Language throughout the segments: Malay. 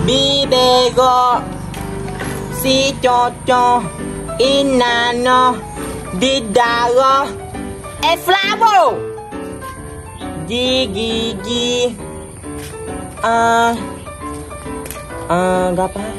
Bibego, si Coco, Inano, Didaro, Flavo, Gigi, apa?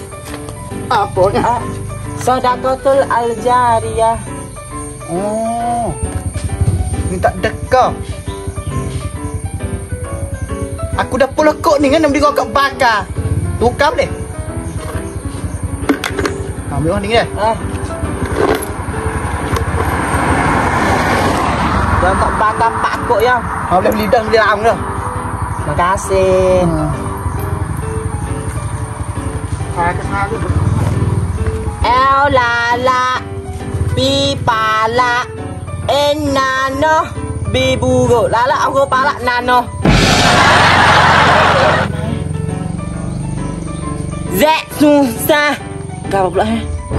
Apa? Sodakotul Aljariyah. Oh, minta dekat. Aku dah pelekuk ni kan nak beli kokak bakar. Tukar boleh? Ambil orang ni dah. Jangan kok bakar pakuk ya. Boleh beli dah, beli ram dah. Makasih. El lala, pipala, enano, biburo. Lala aku pala nano. Zek susah. Gak pula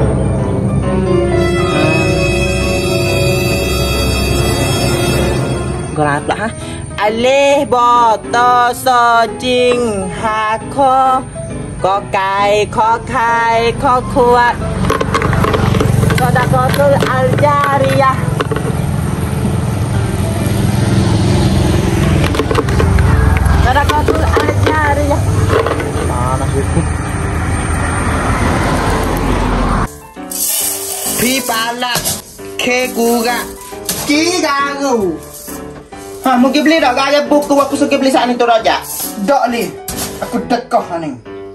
Gak pula Alih boto sojing hako Kokai kokai kokuat Sodakotul Aljariyah. Sodakotul Aljariyah. Panas itu. Pipala, kegura, kigaru. Mungkin beli tak gaya buku aku suka beli saat ni tu Rojak. Dok ni, aku dekah ni.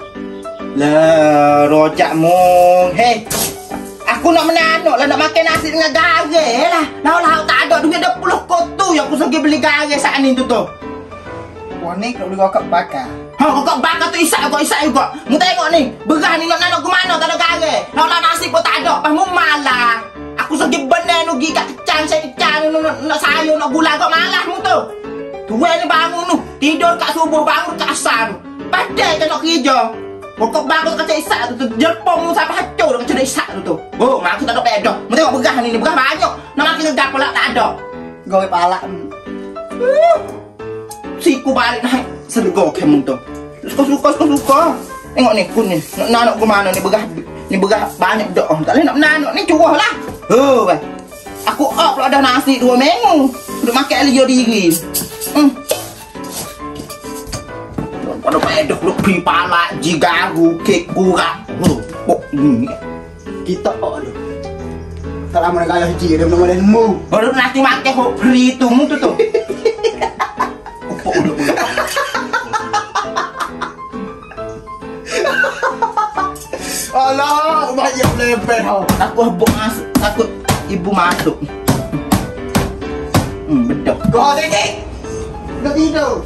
Lah, Rojak mung. Hei, aku nak menanuk lah, nak makan nasi dengan garam lah. Lah tak ada duit 20 kotu yang aku suka beli garam saat ni tu. Wah ni nak beli kokak bakar. Kokak bakar tu isak juga. Mu tengok ni, beras ni nak nanuk ke mana tak ada garam. Nak nasi pun tak ada, pas mu malah. Aku segi benar nugi kat kecang, saya kecang nak sayur nak gula kau malah mu tu. Tua ni bangun tu, tidur kat subuh bangun kat asar. Padahal tak nak kerja. Pokok bagus kacau isak tu, jerpong mu sampai hancur kacau isak tu. Oh, mak aku tak ada pedah. Mu tengok beras ni beras banyak. Nak makan gegap pula tak ada. Gawe palak. Siku balik naik sedekah kamu tu. Suka. Tengok ni kun ni. Nak nanuk ke mana ni beras? Ni beras banyak dak. Tak boleh nak nanuk ni curah lah. Weh. Aku up lah dah nasi 2 minggu. Duk makan liyo diri. Pada pedah lu pipala, jigaru, kek kurak. Kita ada. Tak lama nak gaya haji dia nama mu. Baru nanti makan hok free tu mu tu. Alah, banyak level hau. Takut habuk masuk, takut ibu masuk. Betul. Kau ni. Dah tidur.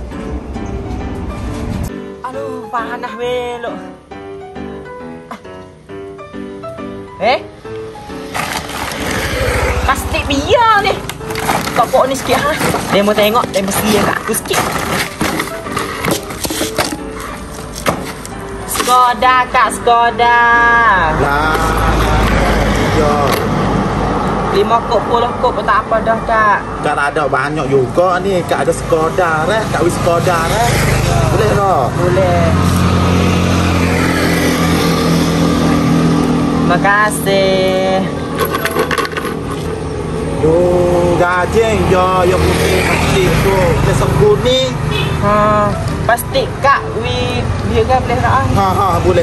Aduh, panas belok. Plastik biar ni. Kok ni sikit ha. Dia mau tengok, dia mesti kat aku sikit. Skoda kak, Skoda. Lah. Ya. 5 kop, 10 kop pun tak apa dah kak. Kak ada banyak juga ni. Kak ada Skoda reh. Kak wis Skoda reh. Boleh tak? Boleh. Makasih. Gajeng yo yang putih plastik tu. Besok kuning. Plastik kak dia kan boleh tak? Boleh.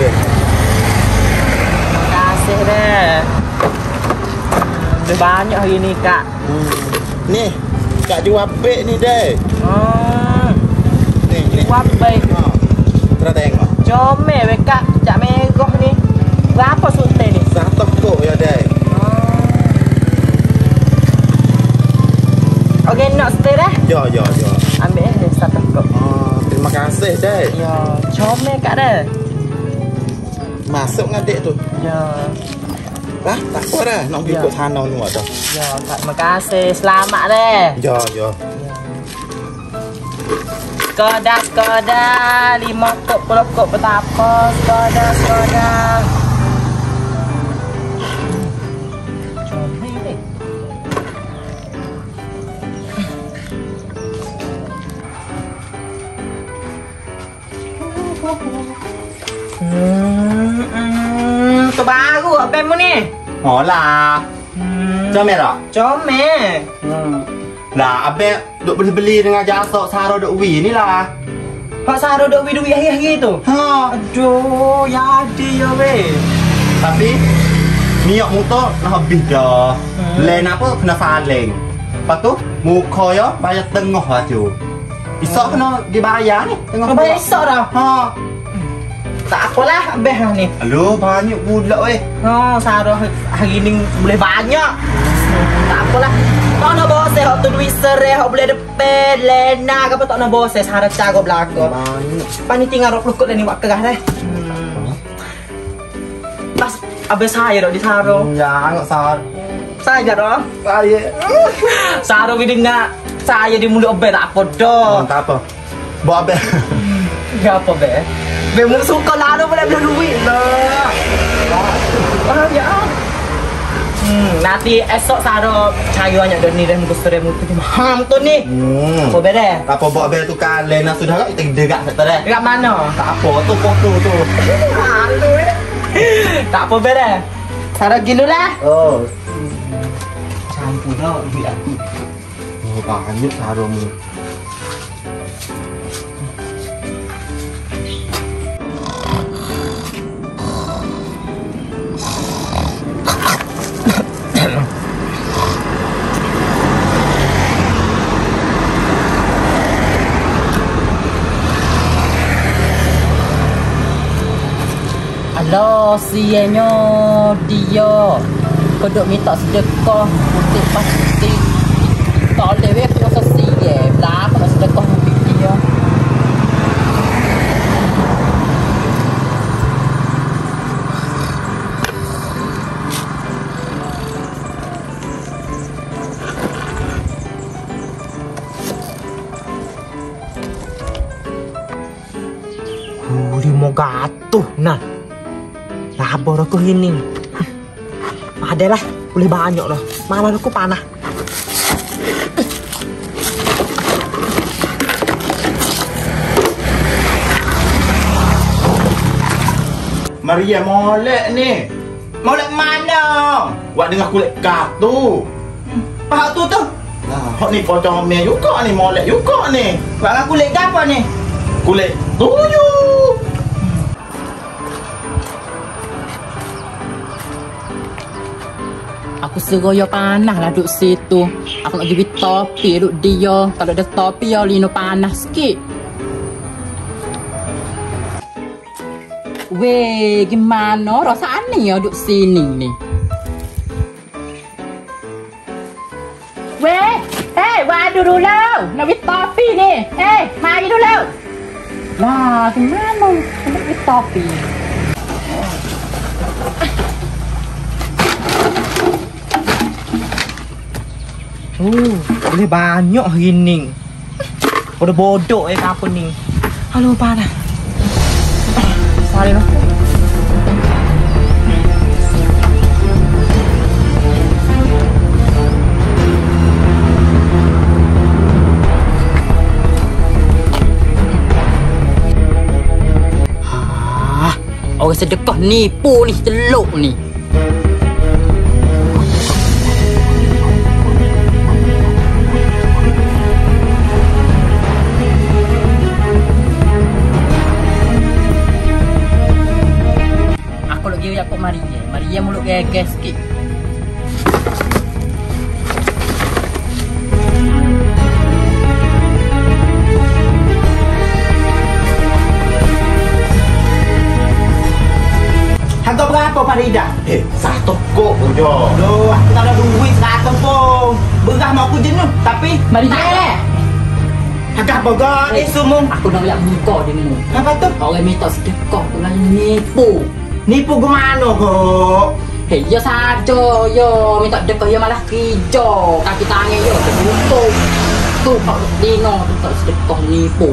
Makasih deh. Lebih banyak hari ni kak. Ni Kak jual beg ni deh. Ni Jual beg. Terus tengok. Comel weh kak. Cak merah ni. Berapa suntai ni? 1 kok ya deh. Okey nak stay dah? Ya. Ambil 1 kop. Terima kasih deh. Ya, comel kak dah. Masuk dengan dek tu. Ya. Tak apa dah. Nak pergi ikut sana ni ada. Ya, kak terima kasih. Selamat deh. Ya. Skoda 5 kop 10 kop betapa Skoda comel deh. Tu baru abang mu ni. Oh lah. Comel tak? Comel. Lah, abang duk beli-beli dengan jasa Saro duk wi ni lah. Pak Saro duk duit hari-hari tu. Ha. Aduh, ya ada ya weh. Tapi minyak motor nak habis dah. Lain apa kena saling. Lepas tu muka ya bayar tengah lah tu. Esok kena dibayar ni tengah. Kau bayar esok dah. Ha. Tak apalah abang ni. Aduh banyak pula weh. Oh, Saro hari ni boleh banyak. Tak apalah. Tak nak bawa saya tu duit serai hok boleh depan lena ke apa tak nak bawa saya Saro cara belaka. Banyak. Pani tinggal 20 kot dah ni buat kerah dah. Pas abang saya dah di Saro. Jangan Saro. Saya dah. Saya. Saro we dengar saya di mulut abang tak apa dah. Tak apa. Bawa abang. Enggak apa be. Be mu suka lalu boleh beli duit lah. Ya. Nanti esok Saro cari banyak dan ni dah muka sore muka ni maham tu ni. Apa beda? Apa bawa abang tu kan Lena sudah tak kita dekat sektor dah. Dekat mana? Tak apa tu foto tu. Malu tak apa beda. Saro gini lah. Oh. Campur dah duit aku. Oh banyak Saro mu. Alah, sianya dia. Kau duk minta sedekah putih pasti. Tak boleh weh aku rasa siye. Belah aku nak sedekah dengan dia. Dia mau gatuh nah. Labor aku ini. Adalah boleh banyak dah. Malah aku panah. Maria molek ni. Molek mana? Wak dengar kulit katu. Pak tu tu. Nah, hok ni pocong me juga ni molek juga ni. Pak aku lek apa ni? Kulit tuyul. Aku seroyo panah lah duduk situ. Aku nak pergi topi duduk dia. Kalau ada topi ya lino panas sikit. Weh, gimana rasanya ya duduk sini ni? Weh, waduh dulu. Nak pergi topi ni. Mari dulu. Lah, gimana? Nak pergi topi. Boleh banyak hari ni. Udah bodoh apa ni. Halo panah. Sorry lah. Orang sedekah nipu ni, celuk ni. Maria mulut geges sikit. Harga berapa Farida? 1 kok je. Loh, aku tak ada duit 100 pun. Beras mau aku jenuh, tapi Maria, harga berapa ni semua? aku nak lihat muka dia mu. Apa tu? Orang minta sedekah tu lah nipu. Nipu ke mana kok? Hei, ya saja, ya minta sedekah ya malah kerja. Kaki tangan ya tertutup. Tu kau dino minta sedekah nipu.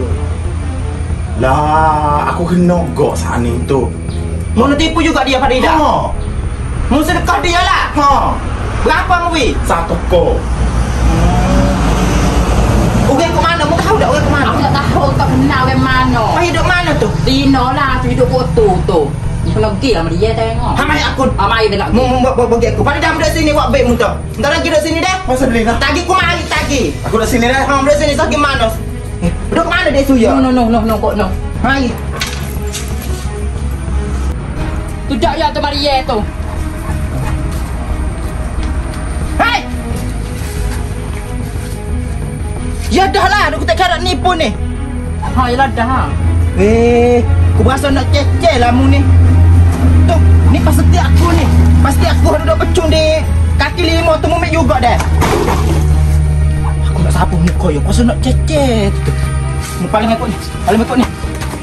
Lah, aku kena gok saat ni tu. Mau nak tipu juga dia Farida? Ha. Mau sedekah dia lah. Ha. Berapa Mawi? 1 kok. Orang ke mana? Mau tahu tak orang ke mana? Aku tak tahu, tak kenal ke mana. Kau hidup mana tu? Dino lah, tu hidup kotor tu. Bagi lah dia tengok. Hamai aku. Amai dia nak. Mu bagi aku. Pada jam duduk sini buat baik mu tu. Entar lagi duduk sini dah. Masa beli dah. Tagi ku mari tagi. Aku dah sini dah. Ha duduk sini tagi mana? Duduk mana dia suya? No, kok no. Mari. Tujak ya tu Maria tu. Hai. Ya dah lah, aku tak cara nipu ni. Ha yalah dah ha. Aku berasa nak ceceh lah mu ni. Tuh, ni pasti aku ni. Pasti aku duduk pecung di kaki lima tu mumek juga dah. Aku nak sapu muka yo, kuasa nak ceceh. Mu paling ekor ni. Paling ekor ni.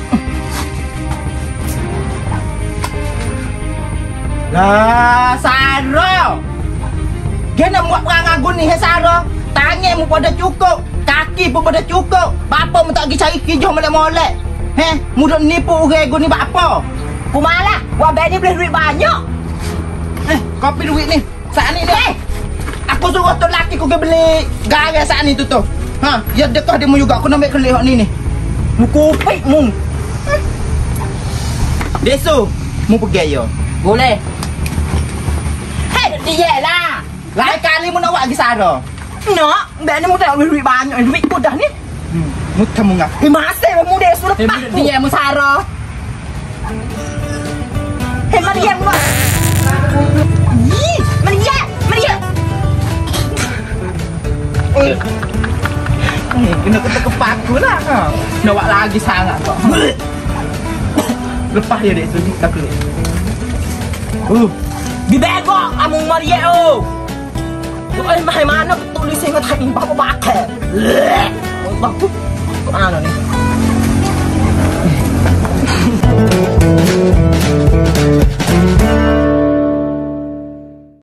Lah, Saro. Dia nak buat perang agun ni, Saro. Tangan mu pada cukup, kaki pun pada cukup. Bapa mu tak pergi cari kijoh molek-molek. Mu duk nipu orang agun ni buat apa? Ku malah. Wah Ben ni boleh duit banyak. Kopi duit ni. Saat ni ni. Aku suruh tu laki ku pergi beli garam saat ni tu. Ya dekah dia mu juga. Aku nak ambil kelih hak ni. Mu kupik mu. Desu, mu pergi yo. Boleh. Dia lah. Lain kali mu nak buat lagi Saro. Nak. Ben ni mu tak boleh duit banyak. Duit ku dah ni. Mu temu ngah. Masih mu dia suruh Hei lepas ku. dia mu Sarah. Hei Maria mu. Maria. Kena kepak aku lah. Nak buat lagi sangat kok. Lepas ya dek tu tak kelih. Dibegok kamu Maria oh. Oi, mana tulis yang tak ini bapak bakal. Bapak. Mana ni?